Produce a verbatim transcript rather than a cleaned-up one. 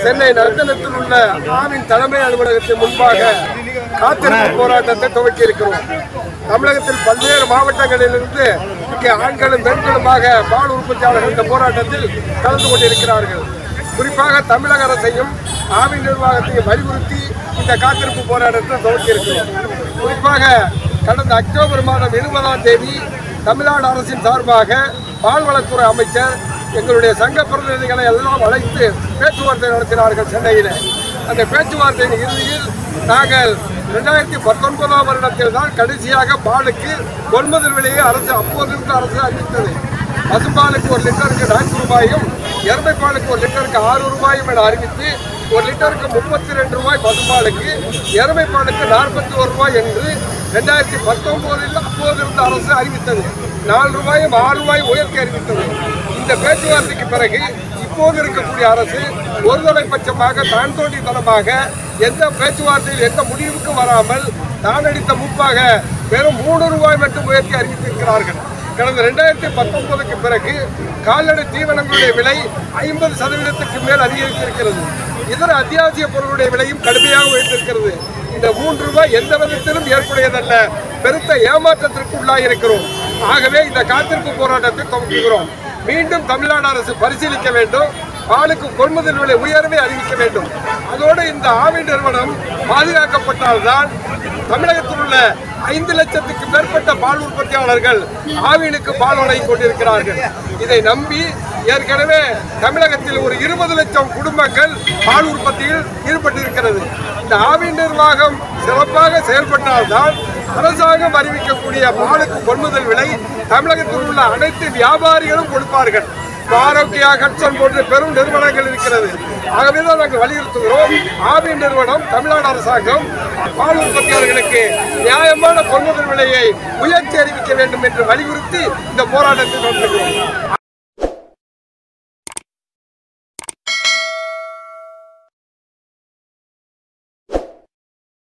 சென்னை நந்தனத்தில் உள்ள ஆவின் தலைமை அலுவலகத்தின் முன்பாக காத்திருப்பு போராட்டத்தை துவக்கி இருக்கிறோம். தமிழகத்தில் பல்வேறு மாவட்டங்களிலிருந்து இங்கே ஆண்களும் பெண்களுமாக பால் உற்பத்தியாளர்கள் இந்த போராட்டத்தில் கலந்து கொண்டிருக்கிறார்கள். குறிப்பாக தமிழக அரசையும் ஆவின் நிர்வாகத்தையும் வலியுறுத்தி இந்த காத்திருப்பு போராட்டத்தை துவக்கி இருக்கிறோம். குறிப்பாக கடந்த அக்டோபர் மாதம் இருபதாம் தேதி தமிழ்நாடு அரசின் சார்பாக பால்வளத்துறை அமைச்சர் எங்களுடைய சங்க பிரதிநிதிகளை எல்லாம் அழைத்து பேச்சுவார்த்தை நடத்தினார்கள் சென்னையில். அந்த பேச்சுவார்த்தையின் இறுதியில் நாங்கள் இரண்டாயிரத்தி பத்தொன்பதாம் வருடத்தில் தான் கடைசியாக பாலுக்கு கொள்முதல் விலையை அரசு அப்போதிருந்து அரசு அறிவித்தது. பசும்பாலுக்கு ஒரு லிட்டருக்கு நான்கு ரூபாயும் எருமை பாலுக்கு ஒரு லிட்டருக்கு ஆறு ரூபாயும் என அறிவித்து ஒரு லிட்டருக்கு முப்பத்தி ரெண்டு ரூபாய் பசும்பாலுக்கு எருமை பாலுக்கு நாற்பத்தி ஒரு ரூபாய் என்று ரெண்டாயிரத்தி பத்தொன்பதில் அப்போதிருந்த அரசு அறிவித்தது. நாலு ரூபாயும் ஆறு ரூபாய் உயர்த்தி அறிவித்தது. இந்த பேச்சுவார்த்தைக்கு பிறகு இப்போது இருக்கக்கூடிய அரசு ஒருதலை பட்சமாக தான் தோண்டித்தனமாக எந்த பேச்சுவார்த்தையில் எந்த முடிவுக்கும் வராமல் தான் அடித்த முப்பாக வெறும் மூணு ரூபாய் மட்டும் உயர்த்தி அறிவித்திருக்கிறார்கள். கடந்த ரெண்டாயிரத்தி பத்தொன்பதுக்கு பிறகு கால்நடை தீவனங்களுடைய விலை ஐம்பது சதவீதத்துக்கு மேல் அதிகரித்திருக்கிறது. இதர அத்தியாவசிய பொருளுடைய விலையும் கடுமையாக உயர்ந்திருக்கிறது. இந்த மூன்று ரூபாய் எந்த விதத்திலும் ஏற்புடையதல்ல, பெருத்த ஏமாற்றத்திற்கு உள்ளாயிருக்கிறோம். ஆகவே இந்த காத்திருப்பு போராட்டத்தை துவங்குகிறோம். மீண்டும் தமிழ்நாடு அரசு பரிசீலிக்க வேண்டும். பாலுக்கு கொள்முதல் விலை உயர்வை அறிவிக்க வேண்டும். அதோடு இந்த ஆவின் நிறுவனம் பாதுகாக்கப்பட்டால்தான் தமிழகத்தில் உள்ள ஐந்து லட்சத்துக்கு மேற்பட்ட பால் உற்பத்தியாளர்கள் ஆவினுக்கு பால் வழங்கிக் கொண்டிருக்கிறார்கள். இதை நம்பி ஏற்கனவே தமிழகத்தில் ஒரு இருபது லட்சம் குடும்பங்கள் பால் உற்பத்தியில் ஈடுபட்டிருக்கிறது. இந்த ஆவின் நிர்வாகம் சிறப்பாக செயல்பட்டால்தான் அரசாங்கம் அறிவிக்கக்கூடிய பாலுக்கு கொள்முதல் விலை தமிழகத்தில் உள்ள அனைத்து வியாபாரிகளும் கொடுப்பார்கள். ஆரோக்கியா கட்சன் போன்ற பெரும் நிறுவனங்கள் இருக்கிறது. ஆகவேதான் நாங்கள் வலியுறுத்துகிறோம். ஆவின் நிறுவனம் தமிழ்நாடு அரசாங்கம் பால் உற்பத்தியாளர்களுக்கு நியாயமான கொள்முதல் விலையை உயர்த்தி அறிவிக்க வேண்டும் என்று வலியுறுத்தி இந்த போராட்டத்தை நடத்துகிறோம்.